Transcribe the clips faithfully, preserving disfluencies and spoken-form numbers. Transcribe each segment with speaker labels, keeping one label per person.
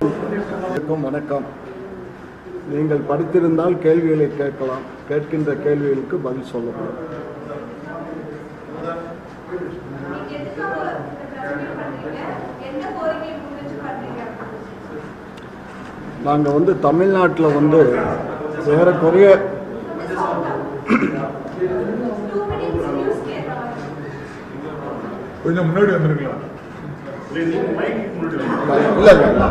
Speaker 1: வணக்கம். நீங்கள் படித்திருந்தால் கேள்விகளை கேட்கலாம். கேட்கின்ற கேள்விகளுக்கு பதில் சொல்லலாம். நாங்கள் வந்து தமிழ்நாட்டில் வந்து ஏறக்குறைய
Speaker 2: கொஞ்சம் முன்னாடி வந்திருக்கலாம்.
Speaker 1: இல்லை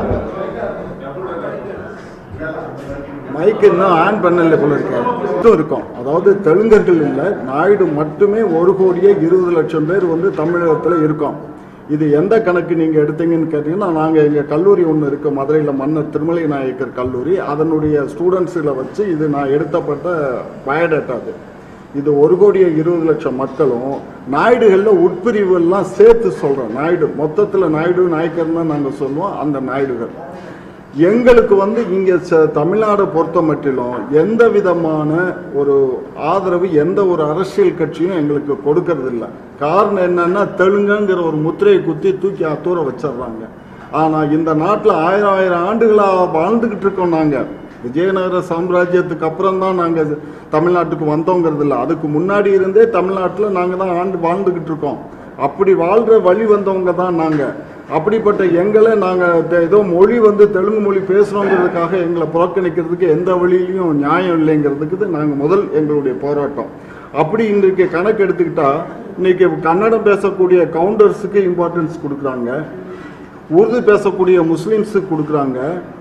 Speaker 1: மைக் இன்னும் ஆன் பண்ணல போல இருக்க இருக்கும். அதாவது தெலுங்கர்கள் இல்லை, நாயுடு மட்டுமே ஒரு கோடியே இருபது லட்சம் பேர் வந்து தமிழகத்தில் இருக்கோம். இது எந்த கணக்கு நீங்கள் எடுத்தீங்கன்னு கேட்டீங்கன்னா, நாங்கள் எங்கள் கல்லூரி ஒன்று இருக்கு மதுரையில், மன்னர் திருமலை நாயக்கர் கல்லூரி. அதனுடைய ஸ்டூடெண்ட்ஸில் வச்சு இது நான் எடுத்தப்பட்ட பயோடேட்டா. அது இது ஒரு கோடியே இருபது லட்சம் மக்களும் நாயுடுகளில் உட்பிரிவுலாம் சேர்த்து சொல்கிறோம். நாயுடு மொத்தத்தில் நாயுடு நாயக்கர் தான் நாங்கள் சொல்லுவோம். அந்த நாயுடுகள் எங்களுக்கு வந்து இங்கே தமிழ்நாடு பொறுத்த மட்டிலும் எந்த விதமான ஒரு ஆதரவு எந்த ஒரு அரசியல் கட்சியும் எங்களுக்கு கொடுக்கறது இல்லை. காரணம் என்னன்னா, தெலுங்குங்கிற ஒரு முத்திரையை குத்தி தூக்கி அத்தூர வச்சிடுறாங்க. ஆனால் இந்த நாட்டில் ஆயிரம் ஆயிரம் ஆண்டுகளாக வாழ்ந்துக்கிட்டு இருக்கோம். நாங்கள் விஜயநகர சாம்ராஜ்யத்துக்கு அப்புறம் தான் நாங்கள் தமிழ்நாட்டுக்கு வந்தோங்கிறது இல்லை. அதுக்கு முன்னாடி இருந்தே தமிழ்நாட்டில் நாங்கள் தான் ஆண்டு வாழ்ந்துக்கிட்டு இருக்கோம். அப்படி வாழ்கிற வழி வந்தவங்க தான் நாங்கள். அப்படிப்பட்ட எங்களை நாங்கள் ஏதோ மொழி வந்து தெலுங்கு மொழி பேசுகிறோங்கிறதுக்காக எங்களை புறக்கணிக்கிறதுக்கு எந்த வழியிலையும் நியாயம் இல்லைங்கிறதுக்கு நாங்கள் முதல் எங்களுடைய போராட்டம். அப்படி இன்றைக்கு கணக்கு எடுத்துக்கிட்டா, இன்னைக்கு கன்னடம் பேசக்கூடிய கவுண்டர்ஸுக்கு இம்பார்ட்டன்ஸ் கொடுக்குறாங்க, உருது பேசக்கூடிய முஸ்லீம்ஸுக்கு கொடுக்குறாங்க.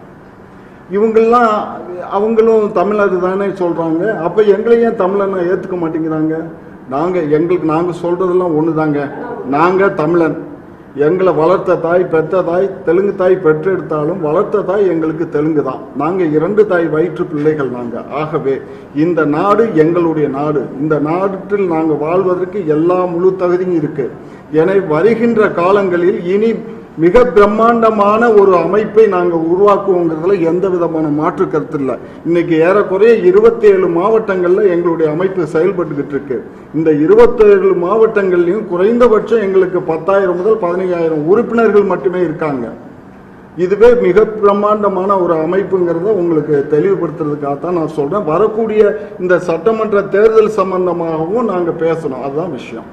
Speaker 1: இவங்கெல்லாம் அவங்களும் தமிழர் தானே சொல்கிறாங்க. அப்போ எங்களையும் தமிழனை ஏற்றுக்க மாட்டேங்கிறாங்க. நாங்கள் எங்களுக்கு நாங்கள் சொல்கிறதெல்லாம் ஒன்று தாங்க. நாங்கள் தமிழன். எங்களை வளர்த்த தாய் பெற்ற தாய் தெலுங்கு தாய் பெற்றெடுத்தாலும் வளர்த்த தாய் எங்களுக்கு தெலுங்கு தான். நாங்கள் இரண்டு தாய் வயிற்று பிள்ளைகள் நாங்கள். ஆகவே இந்த நாடு எங்களுடைய நாடு. இந்த நாட்டில் நாங்கள் வாழ்வதற்கு எல்லா முழு தகுதியும் இருக்கு. எனவே வருகின்ற காலங்களில் இனி மிக பிரம்மாண்டமான ஒரு அமைப்பை நாங்கள் உருவாக்குவோங்கிறதுல எந்த விதமான மாற்று கருத்து இல்லை. இன்னைக்கு ஏறக்குறைய இருபத்தி ஏழு மாவட்டங்களில் எங்களுடைய அமைப்பு செயல்பட்டுக்கிட்டு இருக்கு. இந்த இருபத்தி ஏழு மாவட்டங்கள்லையும் குறைந்தபட்சம் எங்களுக்கு பத்தாயிரம் முதல் பதினையாயிரம் உறுப்பினர்கள் மட்டுமே இருக்காங்க. இதுவே மிக பிரம்மாண்டமான ஒரு அமைப்புங்கிறத உங்களுக்கு தெளிவுபடுத்துறதுக்காகத்தான் நான் சொல்றேன். வரக்கூடிய இந்த சட்டமன்ற தேர்தல் சம்பந்தமாகவும் நாங்கள் பேசணும். அதுதான் விஷயம்.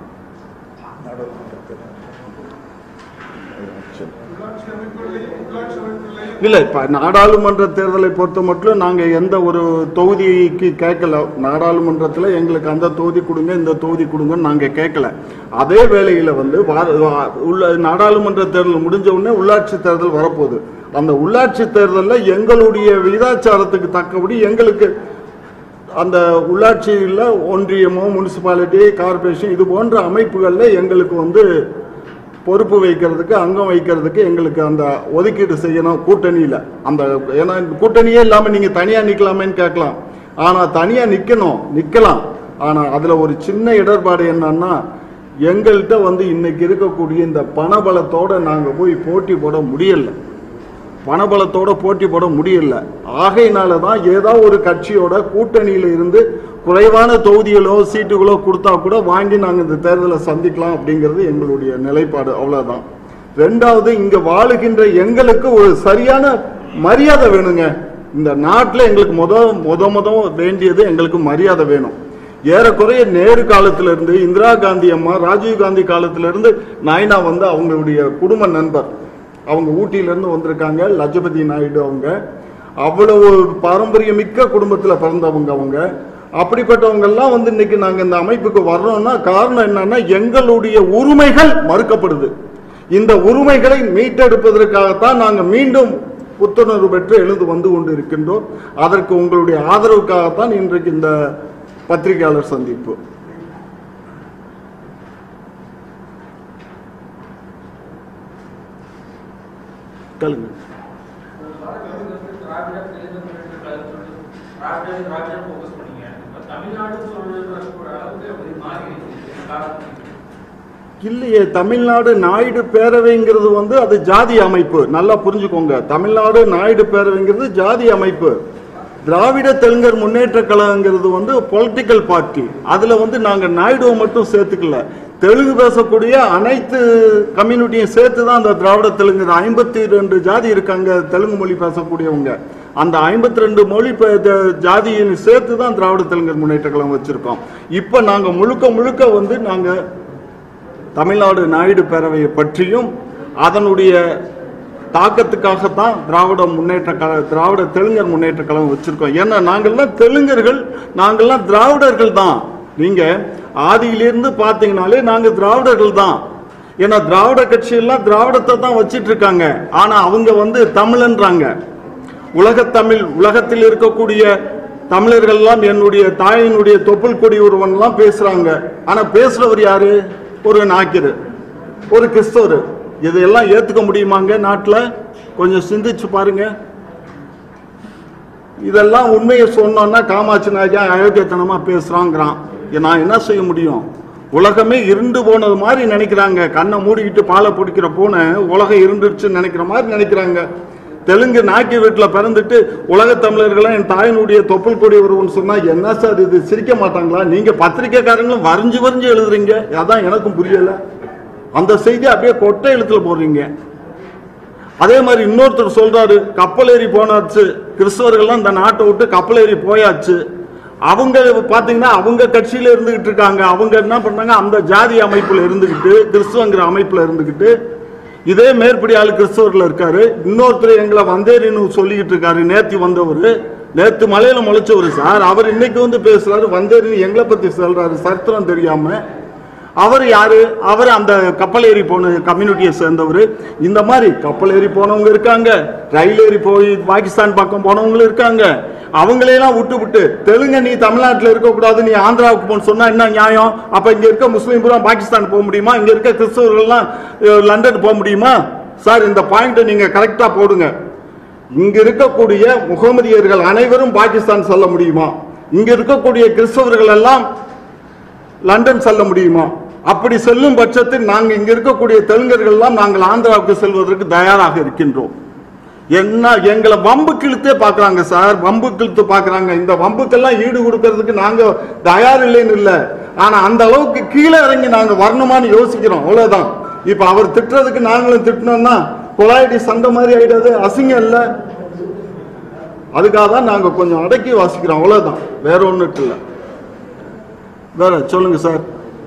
Speaker 1: இல்லை, இப்போ நாடாளுமன்ற தேர்தலை பொறுத்த மட்டும் நாங்கள் எந்த ஒரு தொகுதிக்கு கேட்கல. நாடாளுமன்றத்தில் எங்களுக்கு அந்த தொகுதி கொடுங்க இந்த தொகுதி கொடுங்கன்னு நாங்கள் கேட்கல. அதே வேளையில் வந்து உள்ள நாடாளுமன்ற தேர்தல் முடிஞ்ச உடனே உள்ளாட்சி தேர்தல் வரப்போகுது. அந்த உள்ளாட்சி தேர்தலில் எங்களுடைய விகிதாச்சாரத்துக்கு தக்கபடி எங்களுக்கு அந்த உள்ளாட்சியில் ஒன்றியமோ முனிசிபாலிட்டி கார்பரேஷன் இது போன்ற அமைப்புகளில் எங்களுக்கு வந்து பொறுப்பு வைக்கிறதுக்கு அங்கம் வைக்கிறதுக்கு எங்களுக்கு அந்த ஒதுக்கீடு செய்யணும். கூட்டணியில் அந்த ஏன்னா கூட்டணியே இல்லாமல் நீங்கள் தனியாக நிற்கலாமேன்னு கேட்கலாம். ஆனால் தனியாக நிற்கணும், நிற்கலாம். ஆனால் அதில் ஒரு சின்ன இடர்பாடு என்னன்னா, எங்கள்கிட்ட வந்து இன்னைக்கு இருக்கக்கூடிய இந்த பணபலத்தோடு நாங்கள் போய் போட்டி போட முடியலை. பணபலத்தோட போட்டி போட முடியல. ஆகையினால தான் ஏதோ ஒரு கட்சியோட கூட்டணியில் இருந்து குறைவான தொகுதிகளோ சீட்டுகளோ கொடுத்தா கூட வாங்கி நாங்கள் இந்த தேர்தலை சந்திக்கலாம் அப்படிங்கிறது எங்களுடைய நிலைப்பாடு. அவ்வளோதான். ரெண்டாவது, இங்கே வாழுகின்ற எங்களுக்கு ஒரு சரியான மரியாதை வேணுங்க. இந்த நாட்டில் எங்களுக்கு முத முத முத வேண்டியது எங்களுக்கு மரியாதை வேணும். ஏறக்குறைய நேரு காலத்திலிருந்து இந்திரா காந்தி அம்மா ராஜீவ் காந்தி காலத்திலிருந்து நாயனா வந்து அவங்களுடைய குடும்ப நண்பர். அவங்க ஊட்டியிலேருந்து வந்திருக்காங்க. லஜபதி நாயுடு அவங்க அவ்வளவு பாரம்பரிய மிக்க குடும்பத்தில் பிறந்தவங்க. அவங்க அப்படிப்பட்டவங்கெல்லாம் வந்து இன்னைக்கு நாங்கள் இந்த அமைப்புக்கு வர்றோம்னா காரணம் என்னன்னா, எங்களுடைய உரிமைகள் மறுக்கப்படுது. இந்த உரிமைகளை மீட்டெடுப்பதற்காகத்தான் நாங்கள் மீண்டும் புத்துணர்வு பெற்று எழுந்து வந்து கொண்டு இருக்கின்றோம். அதற்கு உங்களுடைய ஆதரவுக்காகத்தான் இன்றைக்கு இந்த பத்திரிகையாளர் சந்திப்பு. இல்லையே, தமிழ்நாடு நாயுடு பேரவைங்கிறது வந்து அது ஜாதி அமைப்பு. நல்லா புரிஞ்சுக்கோங்க. தமிழ்நாடு நாயுடு பேரவைங்கிறது ஜாதி அமைப்பு. திராவிட தெலுங்கர் முன்னேற்ற கழகங்கிறது வந்து பொலிட்டிக்கல் பார்ட்டி. அதுல வந்து நாங்க நாயுடுவை மட்டும் சேர்த்துக்கல, தெலுங்கு பேசக்கூடிய அனைத்து கம்யூனிட்டியும் சேர்த்து தான் அந்த திராவிட தெலுங்கு. ஐம்பத்தி ரெண்டு ஜாதி இருக்காங்க தெலுங்கு மொழி பேசக்கூடியவங்க. அந்த ஐம்பத்தி ரெண்டு மொழி ஜாதியின் சேர்த்து தான் திராவிட தெலுங்கர் முன்னேற்ற கழகம் வச்சிருக்கோம். இப்போ நாங்கள் முழுக்க முழுக்க வந்து நாங்கள் தமிழ்நாடு நாயுடு பேரவையை பற்றியும் அதனுடைய தாக்கத்துக்காகத்தான் திராவிட முன்னேற்ற கழக திராவிட தெலுங்கர் முன்னேற்ற கழகம் வச்சிருக்கோம். ஏன்னா நாங்கள்லாம் தெலுங்கர்கள், நாங்கள்லாம் திராவிடர்கள் தான். நீங்க ஆதியிலிருந்து பார்த்தீங்கன்னாலே நாங்க திராவிடர்கள் தான். ஏன்னா திராவிட கட்சியெல்லாம் திராவிடத்தை தான் வச்சிட்டு இருக்காங்க. ஆனா அவங்க வந்து தமிழன்றாங்க. உலகத்தமிழ் உலகத்தில் இருக்கக்கூடிய தமிழர்கள் எல்லாம் என்னுடைய தாயினுடைய தொப்புள் கொடி ஒருவன் எல்லாம் பேசுறாங்க. ஆனா பேசுறவர் யாரு? ஒரு நாக்கிரு, ஒரு கிறிஸ்தவர். இதெல்லாம் ஏத்துக்க முடியுமாங்க நாட்டில்? கொஞ்சம் சிந்திச்சு பாருங்க. இதெல்லாம் உண்மையை சொன்னோம்னா காமாட்சி நாயகா அயோக்கியத்தனமா பேசுறாங்கிறான். நான் என்ன செய்ய முடியும்? உலகமே இருண்டு போனது மாதிரி நினைக்கிறாங்க. கண்ணை மூடிக்கிட்டு பாலை பிடிக்கிற போன உலகம் இருந்துருச்சுன்னு நினைக்கிற மாதிரி நினைக்கிறாங்க. தெலுங்கு நாக்கி வீட்டில் பிறந்துட்டு உலக தமிழர்களாம் என் தாயினுடைய தொப்புள் கொடி வருவோம்னு சொன்னா என்ன சார் இது? சிரிக்க மாட்டாங்களா? நீங்க பத்திரிகைக்காரங்களும் வரைஞ்சு வரைஞ்சு எழுதுறீங்க. அதான் எனக்கும் புரியல. அந்த செய்தி அப்படியே கொட்டை எழுத்துல போடுறீங்க. அதே மாதிரி இன்னொருத்தர் சொல்றாரு, கப்பல் ஏறி போனாச்சு, கிறிஸ்தவர்கள்லாம் இந்த நாட்டை விட்டு கப்பல் ஏறி போயாச்சு. அவங்க பாத்தீங்கன்னா அவங்க கட்சியில இருந்துகிட்டு இருக்காங்க. அவங்க என்ன பண்ணாங்க, அந்த ஜாதி அமைப்புல இருந்துகிட்டு கிறிஸ்துவங்கிற அமைப்புல இருந்துகிட்டு இதே மேற்படி ஆளு கிறிஸ்தவர்கள் இருக்காரு. இன்னொருத்தர் எங்களை வந்தேரின்னு சொல்லிக்கிட்டு இருக்காரு. நேத்து வந்தவர், நேத்து மலையில முளைச்சவர் சார். அவர் இன்னைக்கு வந்து பேசுறாரு வந்தேரின்னு எங்களை பத்தி சொல்றாரு, சரித்திரம் தெரியாம. அவர் யாரு? அவர் அந்த கப்பல் ஏறி போன கம்யூனிட்டியை சேர்ந்தவர். இந்த மாதிரி கப்பல் ஏறி போனவங்க இருக்காங்க, ரயில் ஏறி போய் பாகிஸ்தான் பக்கம் போனவங்களும் இருக்காங்க. அவங்களையெல்லாம் விட்டு விட்டு தெலுங்கு நீ தமிழ்நாட்டில் இருக்கக்கூடாது, நீ ஆந்திராவுக்கு போன்னு சொன்னா என்ன நியாயம்? அப்ப இங்க இருக்க முஸ்லீம் பூரா பாகிஸ்தான் போக முடியுமா? இங்க இருக்க கிறிஸ்தவர்கள்லாம் லண்டன் போக முடியுமா? சார் இந்த பாயிண்ட் நீங்க கரெக்டா போடுங்க. இங்க இருக்கக்கூடிய முகமதியர்கள் அனைவரும் பாகிஸ்தான் செல்ல முடியுமா? இங்க இருக்கக்கூடிய கிறிஸ்தவர்கள் எல்லாம் லண்டன் செல்ல முடியுமா? அப்படி செல்லும் பட்சத்தில் நாங்கள் இங்க இருக்கக்கூடிய தெலுங்கர்கள் எல்லாம் நாங்கள் ஆந்திராவுக்கு செல்வதற்கு தயாராக இருக்கின்றோம். என்ன எங்களை வம்பு கிழித்தே பாக்குறாங்க சார், வம்பு கிழித்து பாக்குறாங்க. இந்த வம்புக்கெல்லாம் ஈடு கொடுக்கறதுக்கு நாங்க தயார் இல்லைன்னு இல்லை. ஆனா அந்த அளவுக்கு கீழே இறங்கி நாங்க வரணுமான்னு யோசிக்கிறோம், அவ்வளவுதான். இப்ப அவர் திட்டுறதுக்கு நாங்களும் திட்டினோம்னா கொலாயிட்டி சண்டை மாதிரி ஆயிடாது, அசிங்கம் இல்லை. அதுக்காக தான் நாங்க கொஞ்சம் அடக்கி வாசிக்கிறோம், அவ்வளவுதான். வேற ஒன்றும் இல்லை. வேற சொல்லுங்க சார்.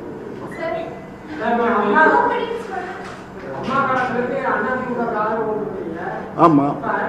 Speaker 1: ஆமா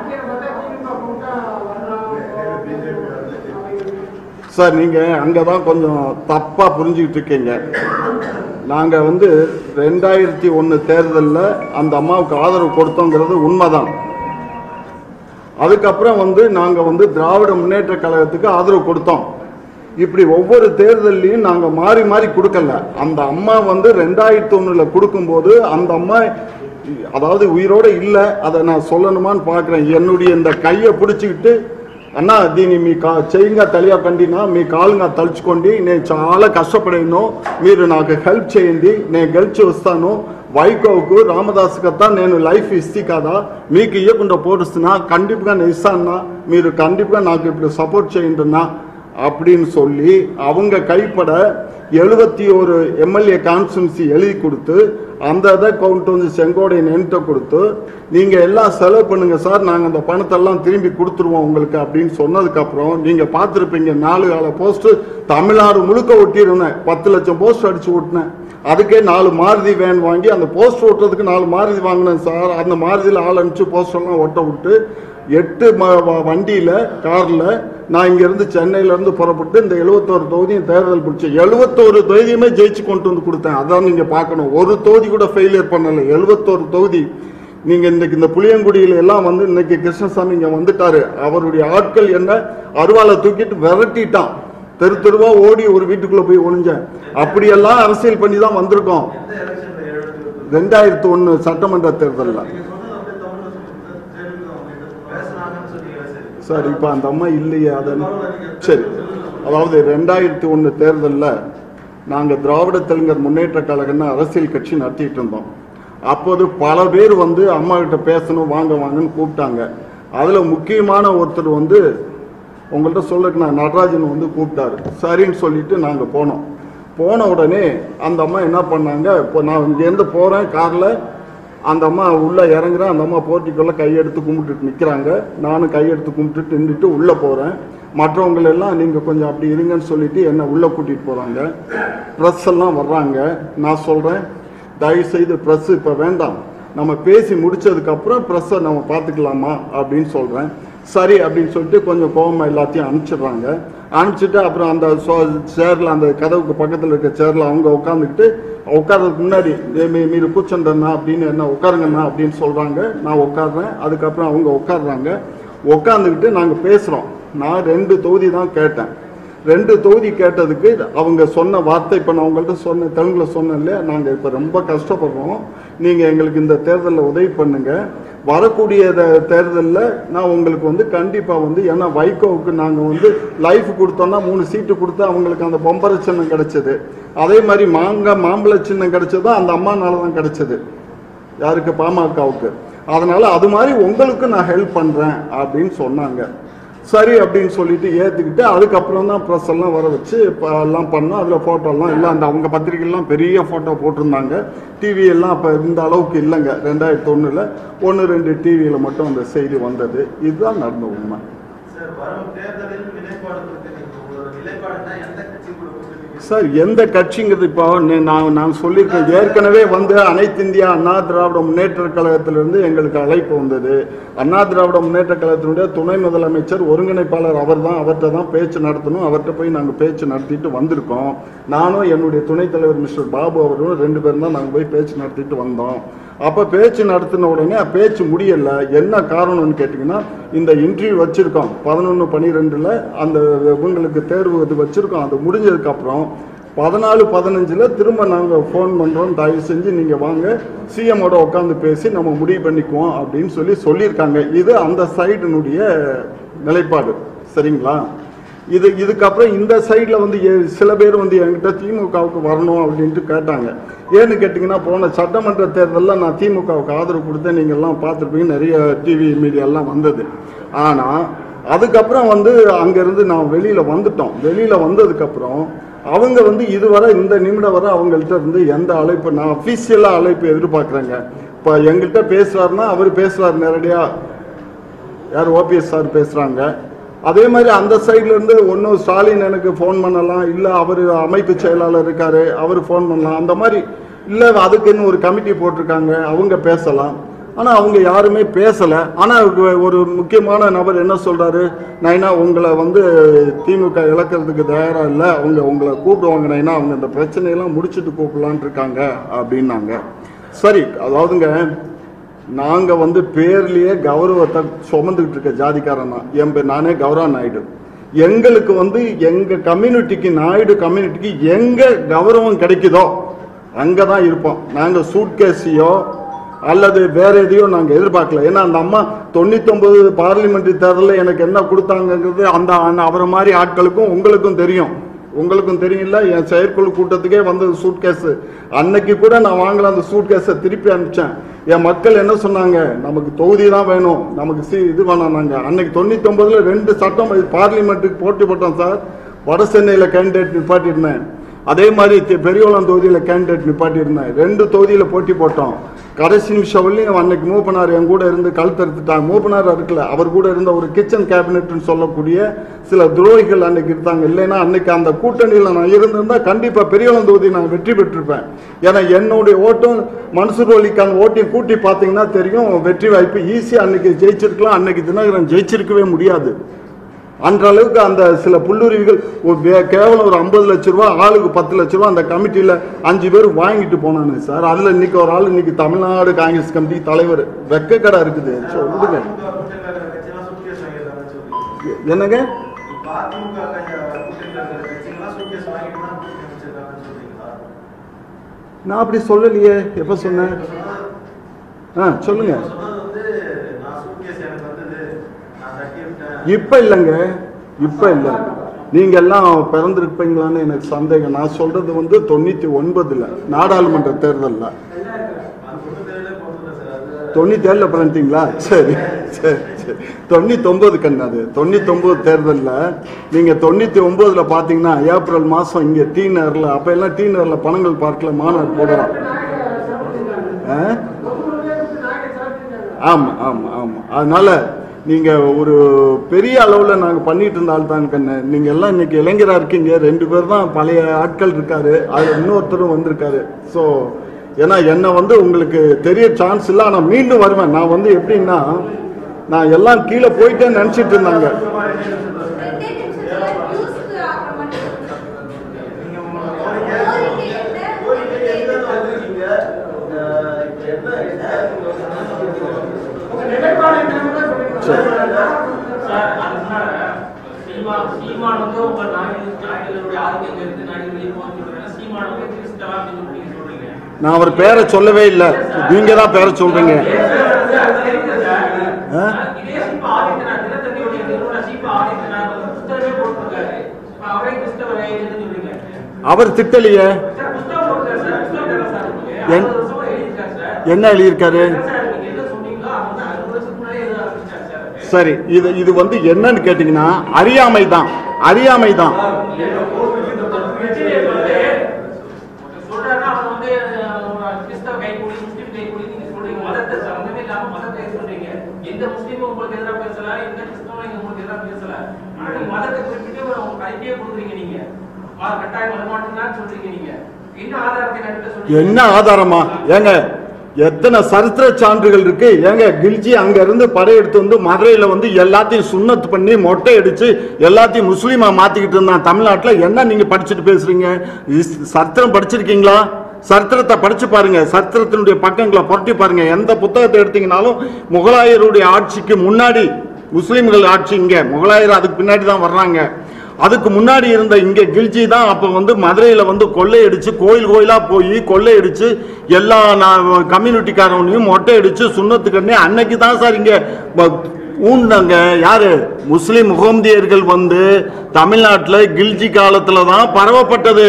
Speaker 1: சார், நீங்க அங்கதான் கொஞ்சம் தப்பா புரிஞ்சுக்கிட்டு இருக்கீங்க. நாங்க வந்து ரெண்டாயிரத்தி ஒன்னு தேர்தலில் அந்த அம்மாவுக்கு ஆதரவு கொடுத்தோங்கிறது உண்மைதான். அதுக்கப்புறம் வந்து நாங்க வந்து திராவிட முன்னேற்ற கழகத்துக்கு ஆதரவு கொடுத்தோம். இப்படி ஒவ்வொரு தேர்தலையும் நாங்க மாறி மாறி கொடுக்கல. அந்த அம்மா வந்து ரெண்டாயிரத்தி ஒண்ணுல கொடுக்கும்போது அந்த அம்மா அதாவது உயிரோட இல்லை. அதை நான் சொல்லணுமான்னு பாக்குறேன். என்னுடைய இந்த கையை பிடிச்சிக்கிட்டு అన్నా దీన్ని మీ కా చేయంగా తెలియకండినా మీ కాలుగా తలుచుకోండి, నేను చాలా కష్టపడాను, మీరు నాకు హెల్ప్ చేయండి, నేను గెలిచి వస్తాను, వైకోకు రామదాస్ కదా నేను లైఫ్ ఇస్తి కదా మీకు ఇవ్వకుండా పోడుస్తున్నా, కండిపుగా నేను ఇస్తానా, మీరు కండిపుగా నాకు ఇప్పుడు సపోర్ట్ చేయండిన్నా அப்படின்னு சொல்லி அவங்க கைப்பட எழுபத்தி ஒரு எம்எல்ஏ கான்ஸ்டியூன்சி எழுதி கொடுத்து அந்த இதை கவுண்ட் வந்து செங்கோடையன் என்கிட்ட கொடுத்து நீங்கள் எல்லாம் செலவு பண்ணுங்க சார், நாங்கள் அந்த பணத்தெல்லாம் திரும்பி கொடுத்துருவோம் உங்களுக்கு அப்படின்னு சொன்னதுக்கப்புறம் நீங்கள் பார்த்துருப்பீங்க நாலு கால போஸ்ட்டு தமிழ்நாடு முழுக்க ஒட்டியிருந்தேன். பத்து லட்சம் போஸ்ட் அடித்து ஓட்டினேன். அதுக்கே நாலு மாருதி வேன் வாங்கி அந்த போஸ்ட் ஓட்டுறதுக்கு நாலு மாருதி வாங்கினேன் சார். அந்த மாருதியில் ஆள் அனுப்பிச்சு போஸ்டெல்லாம் ஒட்ட விட்டு எட்டு வண்டியில் காரில் நான் இங்கேருந்து சென்னையிலேருந்து புறப்பட்டு இந்த எழுபத்தோரு தொகுதியும் தேர்தல் பிடிச்சேன். எழுபத்தோரு தொகுதியுமே ஜெயிச்சு கொண்டு வந்து கொடுத்தேன். அதான் நீங்கள் பார்க்கணும், ஒரு தொகுதி கூட ஃபெயிலியர் பண்ணலை. எழுபத்தோரு தொகுதி. நீங்கள் இன்னைக்கு இந்த புளியங்குடியில் எல்லாம் வந்து இன்னைக்கு கிருஷ்ணசாமி இங்கே வந்துட்டாரு. அவருடைய ஆட்கள் என்ன அருவாலை தூக்கிட்டு விரட்டிட்டான். தெரு தெருவா ஓடி ஒரு வீட்டுக்குள்ளே போய் ஒளிஞ்சேன். அப்படியெல்லாம் அரசியல் பண்ணி தான் வந்திருக்கோம். ரெண்டாயிரத்தி ஒன்று சட்டமன்ற தேர்தலில் சார் இப்போ அந்த அம்மா இல்லையே அதன் சரி. அதாவது ரெண்டாயிரத்தி ஒன்று தேர்தலில் நாங்கள் திராவிட தெலுங்கர் முன்னேற்ற கழகம்னு அரசியல் கட்சி நடத்திட்டு இருந்தோம். அப்போது பல பேர் வந்து அம்மா கிட்ட பேசணும் வாங்க வாங்கன்னு கூப்பிட்டாங்க. அதில் முக்கியமான ஒருத்தர் வந்து உங்கள்கிட்ட சொல்லுக்கு நான் நடராஜன் வந்து கூப்பிட்டாரு. சரின்னு சொல்லிட்டு நாங்கள் போனோம். போன உடனே அந்த அம்மா என்ன பண்ணாங்க, இப்போ நான் இங்கேருந்து போகிறேன் காரில், அந்த அம்மா உள்ளே இறங்குறேன், அந்த அம்மா போர்ட்டிக்குள்ளே கையெடுத்து கும்பிட்டுட்டு நிற்கிறாங்க. நானும் கையெடுத்து கும்பிட்டுட்டு நின்றுட்டு உள்ளே போகிறேன். மற்றவங்களெல்லாம் நீங்கள் கொஞ்சம் அப்படி இருங்கன்னு சொல்லிட்டு என்னை உள்ளே கூட்டிகிட்டு போகிறாங்க. ப்ரெஸ் எல்லாம் வர்றாங்க. நான் சொல்கிறேன், தயவுசெய்து ப்ரெஸ் இப்போ வேண்டாம், நம்ம பேசி முடித்ததுக்கப்புறம் ப்ரெஸ்ஸை நம்ம பார்த்துக்கலாமா அப்படின்னு சொல்கிறேன். சரி அப்படின்னு சொல்லிட்டு கொஞ்சம் கோவமாக எல்லாத்தையும் அனுப்பிச்சிடுறாங்க. அனுப்பிச்சிட்டு அப்புறம் அந்த சேரில், அந்த கதவுக்கு பக்கத்தில் இருக்க சேரில் அவங்க உட்காந்துக்கிட்டு, உட்கார்றதுக்கு முன்னாடி மீது கூச்சண்டண்ணா அப்படின்னு என்ன உட்காருங்கண்ணா அப்படின்னு சொல்கிறாங்க. நான் உட்காடுறேன். அதுக்கப்புறம் அவங்க உட்காடுறாங்க. உட்காந்துக்கிட்டு நாங்கள் பேசுகிறோம். நான் ரெண்டு தொகுதி தான் கேட்டேன். ரெண்டு தொகுதி கேட்டதுக்கு அவங்க சொன்ன வார்த்தை, இப்போ நான் உங்கள்கிட்ட சொன்ன தெலுங்கில் சொன்னேன் இல்லையா, நாங்கள் இப்போ ரொம்ப கஷ்டப்படுறோம், நீங்கள் எங்களுக்கு இந்த தேர்தலில் உதவி பண்ணுங்கள், வரக்கூடிய தேர்தலில் நான் உங்களுக்கு வந்து கண்டிப்பாக வந்து, ஏன்னா வைகோவுக்கு நாங்கள் வந்து லைஃப் கொடுத்தோன்னா மூணு சீட்டு கொடுத்து அவங்களுக்கு அந்த பொம்பரை சின்னம் கிடச்சிது. அதே மாதிரி மாங்காய் மாம்பழ சின்னம் கிடச்சதும் அந்த அம்மானால தான் கிடச்சிது, யாருக்கு, பாமகவுக்கு. அதனால் அது மாதிரி உங்களுக்கு நான் ஹெல்ப் பண்ணுறேன் அப்படின்னு சொன்னாங்க. சரி அப்படின்னு சொல்லிட்டு ஏற்றுக்கிட்டு அதுக்கப்புறம் தான் ப்ரெஸ் எல்லாம் வர வச்சு இப்போ எல்லாம் பண்ணோம். அதில் ஃபோட்டோலாம் இல்லை, அந்த அவங்க பத்திரிகைலாம் பெரிய ஃபோட்டோ போட்டிருந்தாங்க. டிவி எல்லாம் அப்போ இந்த அளவுக்கு இல்லைங்க. ரெண்டாயிரத்தி ஒன்றில் ஒன்று ரெண்டு டிவியில் மட்டும் அந்த செய்தி வந்தது. இதுதான் நடந்த உண்மை. சார் எந்த கட்சிங்கிறது இப்போ நான் நான் சொல்லியிருக்கேன். ஏற்கனவே வந்து அனைத்து இந்தியா அண்ணா திராவிட முன்னேற்ற கழகத்திலிருந்து எங்களுக்கு அழைப்பு வந்தது. அண்ணா திராவிட முன்னேற்ற கழகத்தினுடைய துணை முதலமைச்சர் ஒருங்கிணைப்பாளர் அவர் தான், அவர்கிட்ட தான் பேச்சு நடத்தணும். அவர்கிட்ட போய் நாங்கள் பேச்சு நடத்திட்டு வந்திருக்கோம். நானும் என்னுடைய துணைத் தலைவர் மிஸ்டர் பாபு அவர்களும் ரெண்டு பேரும் தான் நாங்கள் போய் பேச்சு நடத்திட்டு வந்தோம். அப்போ பேச்சு நடத்தின உடனே பேச்சு முடியலை. என்ன காரணம்னு கேட்டிங்கன்னா, இந்த இன்டர்வியூ வச்சுருக்கோம் பதினொன்று பன்னிரெண்டில் அந்த இவங்களுக்கு தேர்வு இது வச்சுருக்கோம். அது முடிஞ்சதுக்கப்புறம் பதினாலு பதினஞ்சில் திரும்ப நாங்கள் ஃபோன் பண்ணுறோம், தயவு செஞ்சு நீங்கள் வாங்க, சிஎம்மோட உட்காந்து பேசி நம்ம முடிவு பண்ணிக்குவோம் அப்படின்னு சொல்லி சொல்லியிருக்காங்க. இது அந்த சைடினுடைய நிலைப்பாடு. சரிங்களா? இது இதுக்கப்புறம் இந்த சைடில் வந்து சில பேர் வந்து என்கிட்ட திமுகவுக்கு வரணும் அப்படின்ட்டு கேட்டாங்க. ஏன்னு கேட்டிங்கன்னா, போன சட்டமன்ற தேர்தலில் நான் திமுகவுக்கு ஆதரவு கொடுத்தேன். நீங்கள்லாம் பார்த்துருப்பீங்க, நிறைய டிவி மீடியாலாம் வந்தது. ஆனால் அதுக்கப்புறம் வந்து அங்கேருந்து நான் வெளியில் வந்துட்டோம். வெளியில் வந்ததுக்கப்புறம் அவங்க வந்து இதுவரை இந்த நிமிடம் வரை அவங்கள்ட்ட இருந்து எந்த அழைப்பு, நான் அஃபீஷியலாக அழைப்பு எதிர்பார்க்குறேங்க. இப்போ எங்கள்கிட்ட பேசுகிறாருன்னா அவர் பேசுகிறார் நேரடியாக, யார் ஓபிஎஸ் சார் பேசுகிறாங்க. அதே மாதிரி அந்த சைட்லேருந்து ஒன்றும் ஸ்டாலின் எனக்கு ஃபோன் பண்ணலாம், இல்லை அவர் அமைப்பு செயலாளர் இருக்கார் அவர் ஃபோன் பண்ணலாம், அந்த மாதிரி இல்லை அதுக்குன்னு ஒரு கமிட்டி போட்டிருக்காங்க அவங்க பேசலாம். ஆனால் அவங்க யாருமே பேசலை. ஆனால் ஒரு முக்கியமான நபர் என்ன சொல்கிறாரு, நைனா உங்களை வந்து திமுக இழக்கிறதுக்கு தயாராக இல்லை, அவங்க உங்களை கூப்பிடுவாங்க நைனா, அவங்க இந்த பிரச்சனையெல்லாம் முடிச்சுட்டு கூப்பிடலான் இருக்காங்க அப்படின்னாங்க. சரி, அதாவதுங்க நாங்கள் வந்து பேர்லேயே கௌரவத்தை சுமந்துக்கிட்டு இருக்க ஜாதிக்காரன் தான். என் பேர் நானே கௌரவ நாயுடு. எங்களுக்கு வந்து எங்கள் கம்யூனிட்டிக்கு, நாயுடு கம்யூனிட்டிக்கு எங்கே கௌரவம் கிடைக்குதோ அங்கே தான் இருப்போம். நாங்கள் சூட்கேஸையோ அல்லது வேற எதையோ நாங்கள் எதிர்பார்க்கல. ஏன்னா அந்த அம்மா தொண்ணூத்தி ஒன்பது பார்லிமெண்ட் தேர்தலில் எனக்கு என்ன கொடுத்தாங்கிறது அந்த அவரை மாதிரி ஆட்களுக்கும் உங்களுக்கும் தெரியும். உங்களுக்கும் தெரியல, என் செயற்குழு கூட்டத்துக்கே வந்தது சூட்கேஸு. அன்னைக்கு கூட நான் வாங்கல அந்த சூட்கேஸை திருப்பி அனுப்பிச்சேன். என் மக்கள் என்ன சொன்னாங்க, நமக்கு தொகுதி தான் வேணும், நமக்கு சி இது வேணாங்க. அன்னைக்கு தொண்ணூத்தி ஒன்பதுல ரெண்டு சட்டம் பார்லிமெண்ட்டுக்கு போட்டி போட்டோம் சார். வட சென்னையில் கேண்டிடேட் நிப்பாட்டியிருந்தேன். அதே மாதிரி பெரியவளம் தொகுதியில் கேண்டிடேட் நிப்பாட்டியிருந்தேன். ரெண்டு தொகுதியில் போட்டி போட்டோம். கடைசி நிமிஷம் வரலையும் அன்னைக்கு மூப்பனார் என் கூட இருந்து கழுத்தறுத்துட்டாங்க. மூப்பனார் இருக்கல, அவர் கூட இருந்த ஒரு கிச்சன் கேபினெட்னு சொல்லக்கூடிய சில துரோகிகள் அன்னைக்கு இருந்தாங்க. இல்லைன்னா அன்னைக்கு அந்த கூட்டணியில் நான் இருந்திருந்தா கண்டிப்பாக பெரியவளம் தொகுதி நான் வெற்றி பெற்றிருப்பேன். ஏன்னா என்னுடைய ஓட்டும் மன்சூர் அலிக்கான ஓட்டையும் கூட்டி பார்த்தீங்கன்னா தெரியும், வெற்றி வாய்ப்பு ஈஸியாக அன்னைக்கு ஜெயிச்சிருக்கலாம். அன்னைக்கு தினகரன் ஜெயிச்சிருக்கவே முடியாது. அன்ற அளவுக்கு அந்த சில புல்லுருவிகள் கேவலம் ஒரு ஐம்பது லட்ச ரூபா ஆளுக்கு பத்து லட்ச ரூபா அந்த கமிட்டியில் அஞ்சு பேர் வாங்கிட்டு போனானு சார். அதில் இன்னைக்கு ஒரு ஆள் இன்னைக்கு தமிழ்நாடு காங்கிரஸ் கமிட்டி தலைவர் வெக்கக்கடை இருக்குது. சொல்லுங்க என்னங்க, நான் அப்படி சொல்லலையே. எப்ப சொன்னேன்? ஆ சொல்லுங்க. இப்ப இல்லைங்க, இப்ப இல்லை. நீங்க எல்லாம் பிறந்திருப்பீங்களான்னு எனக்கு சந்தேகம். நான் சொல்றது வந்து தொண்ணூத்தி ஒன்பதுல நாடாளுமன்ற தேர்தலில். தொண்ணூத்தி ஏழுல பிறந்தீங்களா? சரி சரி சரி தொண்ணூத்தி ஒன்பது கண்ணு. அது தொண்ணூத்தி ஒன்பது தேர்தலில் நீங்க தொண்ணூத்தி ஒன்பதுல பாத்தீங்கன்னா ஏப்ரல் மாசம் இங்க டி நகர்ல, அப்ப எல்லாம் டி நகர்ல பனங்கல் பார்க்ல மாநாடு போடுறோம். ஆமா ஆமா ஆமா. அதனால நீங்க ஒரு பெரிய அளவுல நாங்க பண்ணிட்டு இருந்தால் தான் கண்ணு. நீங்க எல்லாம் இன்னைக்கு இளைஞரா இருக்கீங்க, ரெண்டு பேர் தான் பழைய ஆட்கள் இருக்காரு, அது இன்னொருத்தரும் வந்திருக்காரு. ஸோ ஏன்னா என்ன வந்து உங்களுக்கு தெரிய சான்ஸ் இல்லை. ஆனால் மீண்டும் வருவேன். நான் வந்து எப்படின்னா, நான் எல்லாம் கீழே போயிட்டேன்னு நினைச்சிட்டு இருந்தாங்க. நான் அவர் பேரை சொல்லவே இல்லை, நீங்க தான் பேரை சொல்றீங்க. அவர் திட்டலையே. என்ன எழுதியிருக்காரு? சரி, இது இது வந்து என்னன்னு கேட்டீங்கன்னா அறியாமை தான், அறியாமை தான். என்ன ஆதாரமா? ஏங்க எத்தனை சரித்திர சான்றுகள் இருக்கு. ஏங்க கில்ஜி அங்க இருந்து படையெடுத்து வந்து மதுரையில வந்து எல்லாத்தையும் சுண்ணத்து பண்ணி மொட்டை அடிச்சு எல்லாத்தையும் முஸ்லீமா மாத்திக்கிட்டு இருந்தான் தமிழ்நாட்டில். என்ன நீங்க படிச்சுட்டு பேசுறீங்க? சரித்திரம் படிச்சிருக்கீங்களா? சரித்திரத்தை படிச்சு பாருங்க, சரித்திரத்தினுடைய பக்கங்களை புரட்டி பாருங்க. எந்த புத்தகத்தை எடுத்தீங்கன்னாலும் முகலாயருடைய ஆட்சிக்கு முன்னாடி முஸ்லீம்கள் ஆட்சி இங்க, முகலாயர் அதுக்கு பின்னாடி தான் வர்றாங்க. அதுக்கு முன்னாடி இருந்த இங்க கில்ஜி தான் அப்ப வந்து மதுரையில வந்து கொள்ளையடிச்சு கோயில் கோயிலா போய் கொள்ளையடிச்சு எல்லா கம்யூனிட்டிக்காரனையும் மொட்டை அடிச்சு சுண்ணத்துக்கண்ணே அன்னைக்கு தான் சார் இங்க ஊண்டாங்க. யாரு? முஸ்லிம் முகமதியர்கள் வந்து தமிழ்நாட்டில் கில்ஜி காலத்துல தான் பரவப்பட்டது.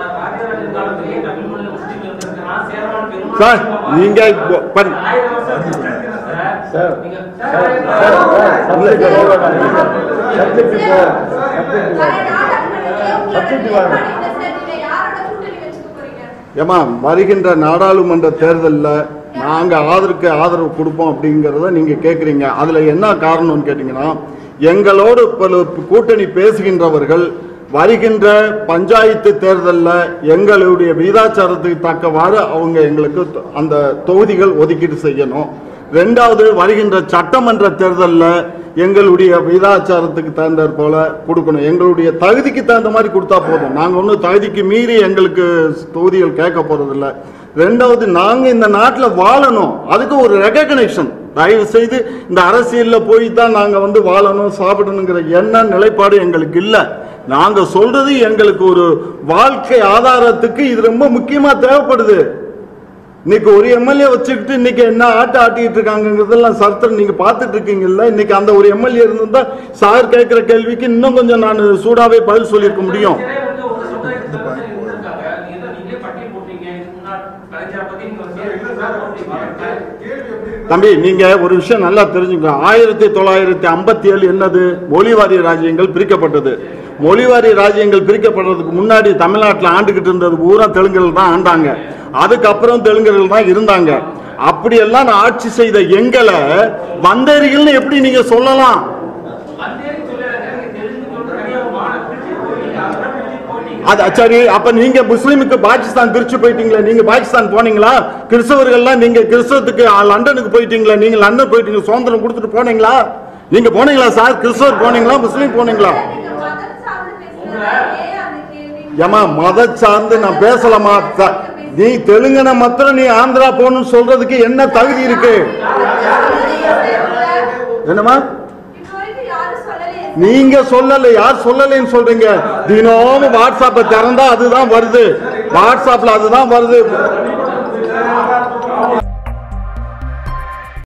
Speaker 1: சார் நீங்க ஏமா வருகின்ற நாடாளுமன்ற தேர்தலில் நாங்க ஆதரவுக்கு ஆதரவு கொடுப்போம் அப்படிங்கறத நீங்க கேக்குறீங்க. அதுல என்ன காரணம்னு கேட்டீங்கன்னா, எங்களோடு கூட்டணி பேசுகின்றவர்கள் வருகின்ற பஞ்சாயத்து தேர்தலில் எங்களுடைய விகிதாச்சாரத்துக்கு தக்கவாறு அவங்க எங்களுக்கு அந்த தொகுதிகள் ஒதுக்கீடு செய்யணும். ரெண்டாவது, வருகின்ற சட்டமன்ற தேர்தலில் எங்களுடைய விகிதாச்சாரத்துக்கு தகுந்த போல கொடுக்கணும். எங்களுடைய தகுதிக்கு தகுந்த மாதிரி கொடுத்தா போதும். நாங்கள் ஒன்றும் தகுதிக்கு மீறி எங்களுக்கு தொகுதிகள் கேட்க போறதில்லை. ரெண்டாவது, நாங்கள் இந்த நாட்டில் வாழணும், அதுக்கு ஒரு ரெகக்னேஷன். தயவு செய்து இந்த அரசியலில் போய் தான் நாங்கள் வந்து வாழணும் சாப்பிடணுங்கிற என்ன நிலைப்பாடு எங்களுக்கு இல்லை. நாங்க சொல்றது எங்களுக்கு ஒரு வாழ்க்கை ஆதாரத்துக்கு இது ரொம்ப முக்கியமா தேவைப்படுது. இன்னைக்கு ஒரு எம்எல்ஏ வச்சுக்கிட்டு இன்னைக்கு என்ன ஆட்ட ஆட்டிட்டு இருக்காங்கிறதெல்லாம் சரித்திரம் நீங்க பாத்துட்டு இருக்கீங்கல்ல. இன்னைக்கு அந்த ஒரு எம்எல்ஏ இருந்தா சார் கேட்கிற கேள்விக்கு இன்னும் கொஞ்சம் நான் சூடாவே பதில் சொல்லியிருக்க முடியும். தம்பி, நீங்க ஒரு விஷயம் நல்லா தெரிஞ்சுக்கணும். ஆயிரத்தி தொள்ளாயிரத்தி ஐம்பத்தி ஏழு என்னது? மொழிவாரி ராஜ்யங்கள் பிரிக்கப்பட்டது. மொழிவாரி ராஜ்யங்கள் பிரிக்கப்படுறதுக்கு முன்னாடி தமிழ்நாட்டில் ஆண்டுகிட்டு இருந்தது பூரா தெலுங்கர்கள் தான் ஆண்டாங்க. அதுக்கப்புறம் தெலுங்கர்கள் தான் இருந்தாங்க. அப்படியெல்லாம் ஆட்சி செய்த எங்களை வந்தேரிகள் எப்படி நீங்க சொல்லலாம்? அது சரி, அப்ப நீங்க முஸ்லீமுக்கு பாகிஸ்தான் பிரிச்சு போயிட்டீங்களா? நீங்க பாகிஸ்தான் போனீங்களா? கிறிஸ்தவர்கள்லாம் நீங்க கிறிஸ்தவத்துக்கு லண்டனுக்கு போயிட்டீங்களா? நீங்க லண்டன் போயிட்டீங்க, சுதந்திரம் கொடுத்துட்டு போனீங்களா? நீங்க போனீங்களா சார்? கிறிஸ்தவர் போனீங்களா? முஸ்லீம் போனீங்களா? ஏமா மத சார்ந்து நான் பேசலாமா? நீ தெலுங்கன மாத்திரம் நீ ஆந்திரா போகணும்னு சொல்றதுக்கு என்ன தகுதி இருக்கு? என்னமா நீங்க சொல்லல, யார் சொல்லலன்னு சொல்றீங்க? தினமும் வாட்ஸ்அப்பை திறந்தா அதுதான் வருது, வாட்ஸ்அப்ல அதுதான் வருது.